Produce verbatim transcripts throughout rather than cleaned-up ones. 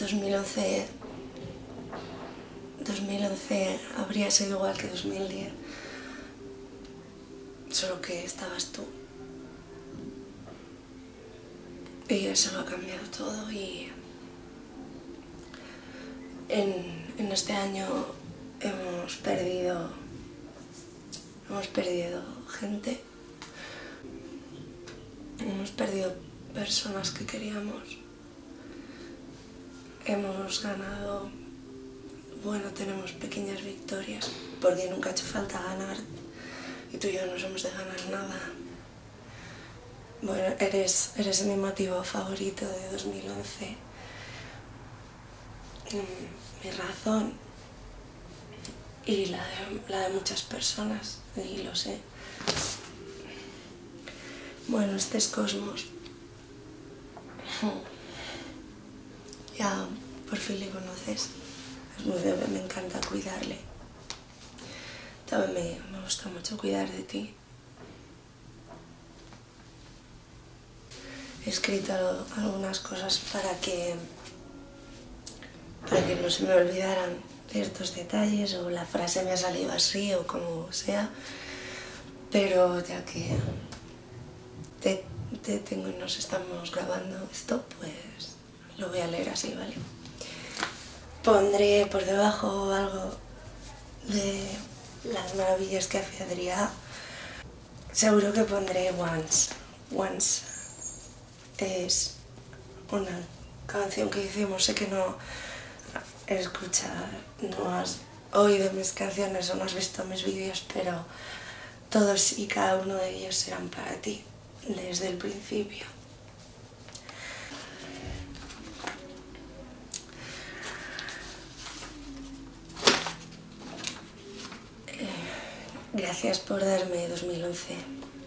dos mil once, dos mil once habría sido igual que dos mil diez, solo que estabas tú. Y eso lo ha cambiado todo y en, en este año hemos perdido, hemos perdido gente, hemos perdido personas que queríamos, hemos ganado, bueno, tenemos pequeñas victorias porque nunca ha hecho falta ganar y tú y yo no somos de ganar nada. Bueno, eres, eres mi motivo favorito de dos mil once, mi razón y la de, la de muchas personas, y lo sé. Bueno, este es Cosmos. Ya por fin le conoces. Es muy bebé, me encanta cuidarle. También me, me gusta mucho cuidar de ti. He escrito algunas cosas para que, para que no se me olvidaran ciertos detalles, o la frase me ha salido así o como sea, pero ya que te, te tengo y nos estamos grabando esto, pues lo voy a leer así, ¿vale? Pondré por debajo algo de las maravillas que hace Adrià. Seguro que pondré Once. Once es una canción que hicimos, sé que no escuchas, no has oído mis canciones o no has visto mis vídeos, pero todos y cada uno de ellos serán para ti desde el principio. Eh, gracias por darme dos mil once.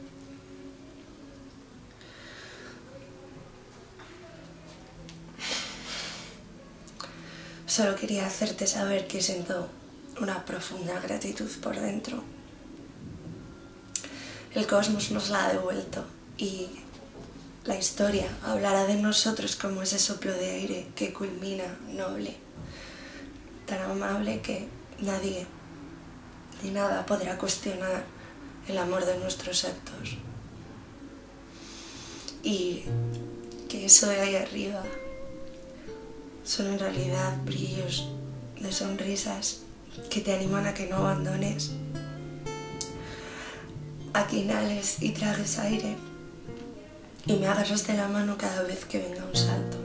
Solo quería hacerte saber que siento una profunda gratitud por dentro. El cosmos nos la ha devuelto y la historia hablará de nosotros como ese soplo de aire que culmina noble, tan amable que nadie ni nada podrá cuestionar el amor de nuestros actos. Y que eso de ahí arriba son en realidad brillos de sonrisas que te animan a que no abandones, a que inhales y tragues aire y me agarras de la mano cada vez que venga un salto.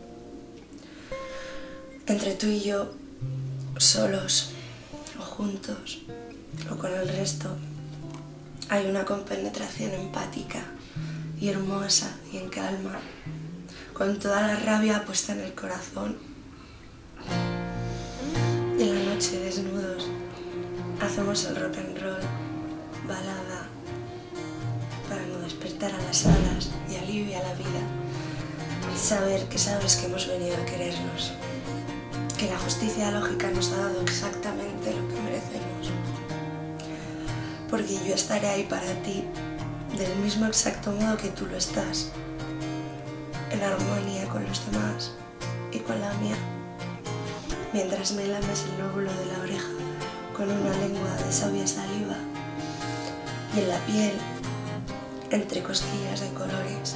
Entre tú y yo, solos o juntos o con el resto, hay una compenetración empática y hermosa y en calma, con toda la rabia puesta en el corazón. Y en la noche, desnudos, hacemos el rock and roll, balada, para no despertar a las alas y alivia la vida. Saber que sabes que hemos venido a querernos, que la justicia lógica nos ha dado exactamente lo que merecemos. Porque yo estaré ahí para ti, del mismo exacto modo que tú lo estás, en armonía con los demás y con la mía, mientras me lames el lóbulo de la oreja con una lengua de sabia saliva y en la piel, entre cosquillas de colores.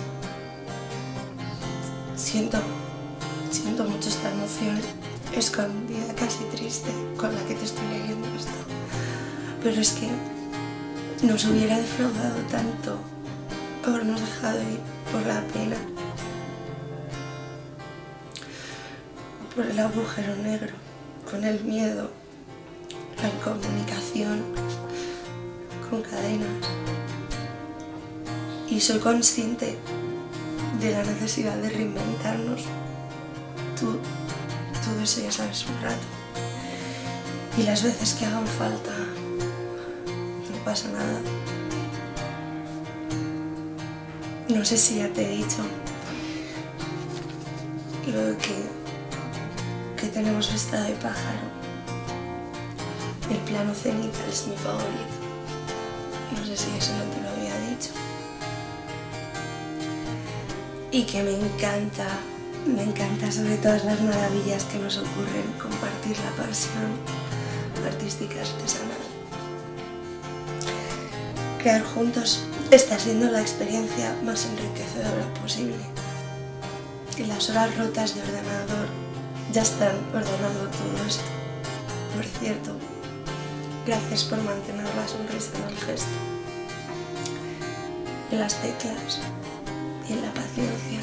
Siento, siento mucho esta emoción escondida, casi triste, con la que te estoy leyendo esto, pero es que nos hubiera defraudado tanto habernos dejado ir por la pena, por el agujero negro, con el miedo, la incomunicación, con cadenas. Y soy consciente de la necesidad de reinventarnos. Tú, tú eso ya sabes un rato. Y las veces que hagan falta, no pasa nada. No sé si ya te he dicho lo que que tenemos vista de pájaro. El plano cenital es mi favorito. No sé si eso no te lo había dicho. Y que me encanta Me encanta, sobre todas las maravillas que nos ocurren, compartir la pasión artística artesanal. Crear juntos está siendo la experiencia más enriquecedora posible. Y las horas rotas de ordenador ya están ordenando todo esto. Por cierto, gracias por mantener la sonrisa en el gesto, en las teclas y en la paciencia.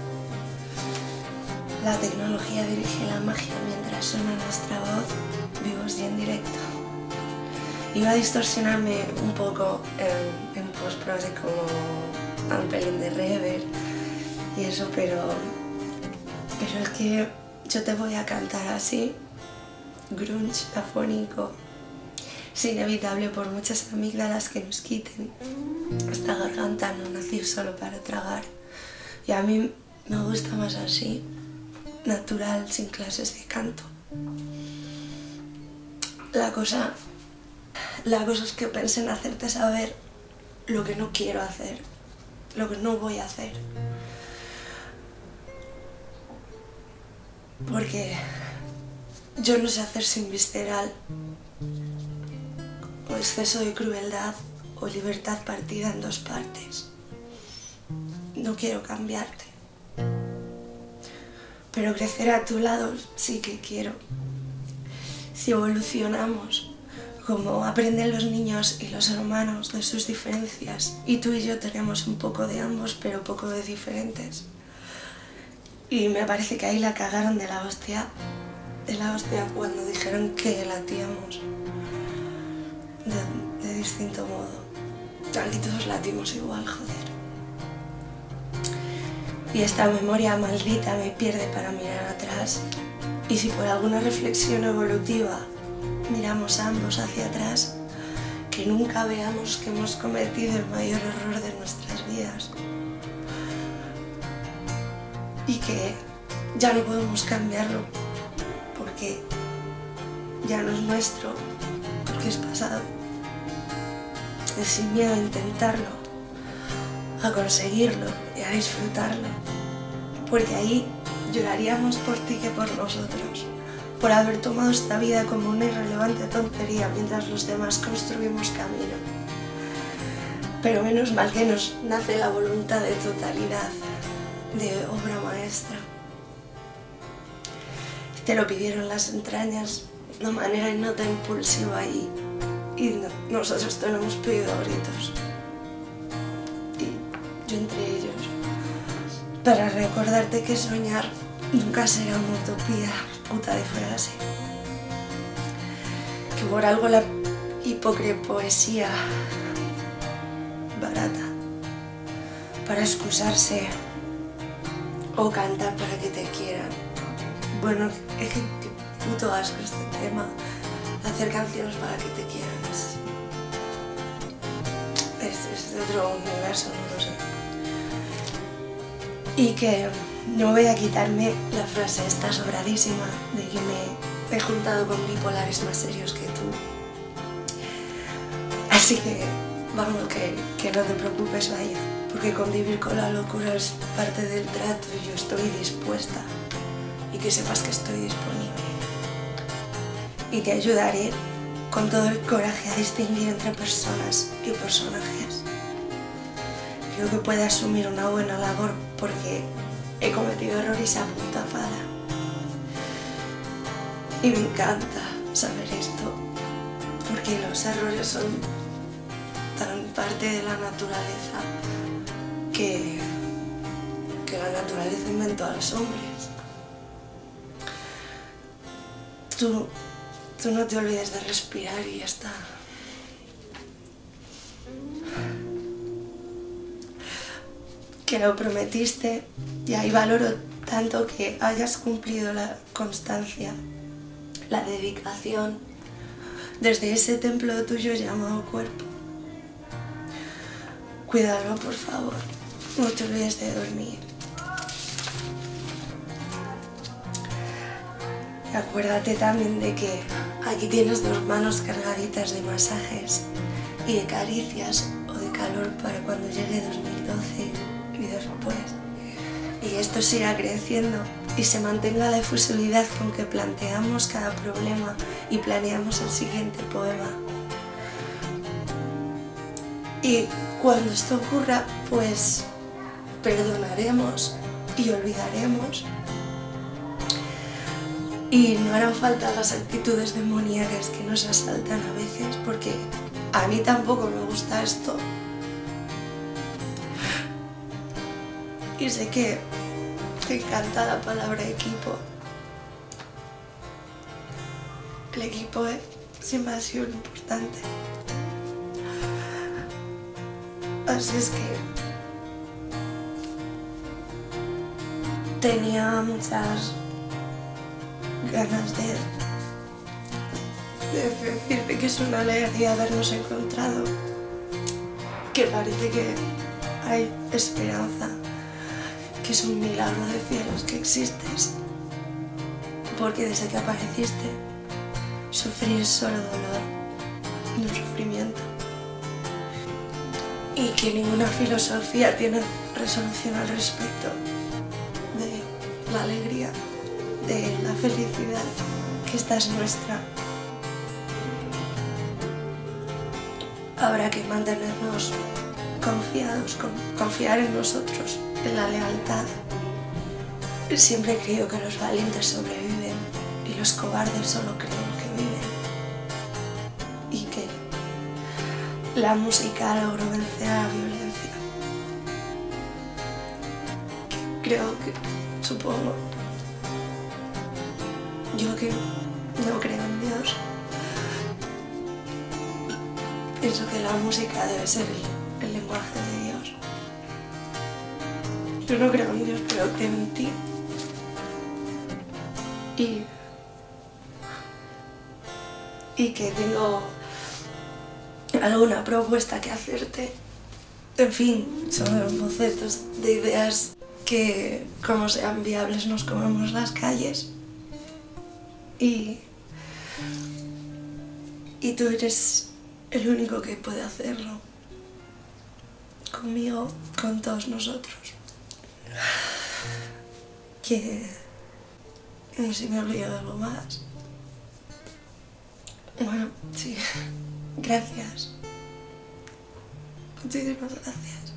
La tecnología dirige la magia mientras suena nuestra voz, vivos y en directo. Iba a distorsionarme un poco en, en post-pro, así como un pelín de reverb y eso, pero, pero es que yo te voy a cantar así, grunge, afónico. Es inevitable por muchas amígdalas que nos quiten. Esta garganta no nació solo para tragar y a mí me gusta más así, natural, sin clases de canto. La cosa, la cosa es que pensé en hacerte saber lo que no quiero hacer, lo que no voy a hacer. Porque yo no sé hacer sin visceral, o exceso de crueldad, o libertad partida en dos partes. No quiero cambiarte. Pero crecer a tu lado sí que quiero. Si evolucionamos, como aprenden los niños y los hermanos de sus diferencias, y tú y yo tenemos un poco de ambos, pero poco de diferentes. Y me parece que ahí la cagaron de la hostia, de la hostia cuando dijeron que latíamos de, de distinto modo. Aquí todos latimos igual, joder. Y esta memoria maldita me pierde para mirar atrás. Y si por alguna reflexión evolutiva miramos ambos hacia atrás, que nunca veamos que hemos cometido el mayor error de nuestras vidas. Y que ya no podemos cambiarlo, porque ya no es nuestro, porque es pasado. Es sin miedo a intentarlo, a conseguirlo y a disfrutarlo, porque ahí lloraríamos por ti que por nosotros, por haber tomado esta vida como una irrelevante tontería mientras los demás construimos camino. Pero menos mal que nos nace la voluntad de totalidad, de obra maestra. Te lo pidieron las entrañas de una manera y no tan impulsiva y, y no, nosotros te lo hemos pedido a gritos. Y yo entre ellos, para recordarte que soñar nunca será una utopía, puta de frase. Que por algo la hipócrita poesía barata para excusarse o cantar para que te quieran. Bueno, es que qué puto asco este tema, hacer canciones para que te quieran. Es, es de otro universo, no lo sé. Y que no voy a quitarme la frase esta sobradísima de que me he juntado con bipolares más serios que tú. Así que, vamos, que, que no te preocupes, vaya, porque convivir con la locura es parte del trato y yo estoy dispuesta. Y que sepas que estoy disponible. Y te ayudaré con todo el coraje a distinguir entre personas y personajes. Creo que puedo asumir una buena labor porque he cometido errores a punta pala. Y me encanta saber esto, porque los errores son tan parte de la naturaleza que, que la naturaleza inventó a los hombres. Tú, tú no te olvides de respirar y ya está. Que lo prometiste y ahí valoro tanto que hayas cumplido la constancia, la dedicación desde ese templo tuyo llamado cuerpo. Cuídalo, por favor. No te olvides de dormir. Acuérdate también de que aquí tienes dos manos cargaditas de masajes y de caricias o de calor para cuando llegue dos mil doce y después. y esto siga creciendo y se mantenga la efusividad con que planteamos cada problema y planeamos el siguiente poema. Y cuando esto ocurra, pues perdonaremos y olvidaremos. Y no harán falta las actitudes demoníacas que nos asaltan a veces, porque a mí tampoco me gusta esto. Y sé que te encanta la palabra equipo. El equipo siempre ha sido lo importante. Así es que tenía muchas ganas de, de decirte que es una alegría habernos encontrado, que parece que hay esperanza, que es un milagro de cielos que existes, porque desde que apareciste sufrir es solo dolor, no sufrimiento, y que ninguna filosofía tiene resolución al respecto de la alegría, de la felicidad, que esta es nuestra. Habrá que mantenernos confiados, con, confiar en nosotros, en la lealtad. Siempre he creído que los valientes sobreviven y los cobardes solo creen que viven. Y que la música logró vencer a la violencia. Creo que, supongo, yo que no creo en Dios, pienso que la música debe ser el, el lenguaje de Dios. Yo no creo en Dios, pero creo en ti. Y, y que tengo alguna propuesta que hacerte. En fin, son los bocetos de ideas que, como sean viables, nos comemos las calles. Y, y tú eres el único que puede hacerlo. Conmigo, con todos nosotros. Que... no sé si me olvido algo más. Bueno, sí. Gracias. Muchísimas gracias.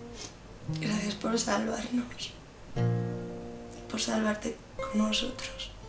Gracias por salvarnos. Por salvarte con nosotros.